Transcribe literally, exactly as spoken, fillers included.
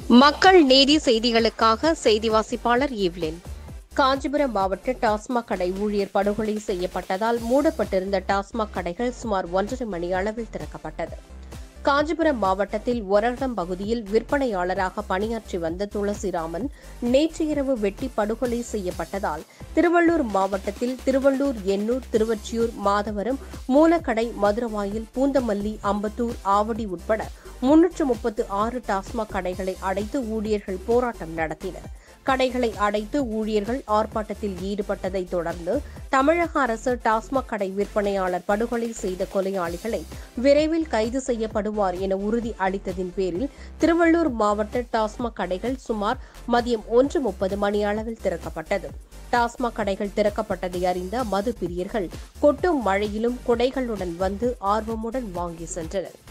மக்கள் நீதி செய்திகளுக்காக செய்தி வாசிப்பாளர் ஈவ்லின். காஞ்சிபுரம் மாவட்ட டாஸ்மாக் கடை ஊழியர் படுகொலை செய்யப்பட்டதால் மூடப்பட்டிருந்த டாஸ்மாக் கடைகள் சுமார் ஒன்றரை மணி அளவில் திறக்கப்பட்டது. காஞ்சிபுரம் மாவட்டத்தில் ஒரடம் பகுதியில் விற்பனையாளராக பணியாற்றி வந்த துளசிராமன் நேற்று இரவு வெட்டி படுகொலை செய்யப்பட்டதால் திருவள்ளூர் மாவட்டத்தில் திருவள்ளூர், எண்ணூர், திருவொற்றியூர், மாதவரம், மூலக்கடை, மதுரவாயில், பூந்தமல்லி, அம்பத்தூர், ஆவடி உட்பட முன்னூற்று முப்பத்து ஆறு டாஸ்மாக் கடைகளை அடைத்து ஊழியர்கள் போராட்டம் நடத்தினர். கடைகளை அடைத்து ஊழியர்கள் ஆர்ப்பாட்டத்தில் ஈடுபட்டதை தொடர்ந்து தமிழக அரசு டாஸ்மாக் கடை விற்பனையாளர் படுகொலை செய்த கொலையாளிகளை விரைவில் கைது செய்யப்படுவார் என உறுதி அளித்ததின் பேரில் திருவள்ளூர் மாவட்ட டாஸ்மாக் கடைகள் சுமார் மதியம் ஒன்று முப்பது மணி அளவில் திறக்கப்பட்டது. டாஸ்மாக் கடைகள் திறக்கப்பட்டதை அறிந்த மது பிரியர்கள் கொட்டும் மழையிலும் குடைகளுடன் வந்து ஆர்வமுடன் வாங்கி சென்றனர்.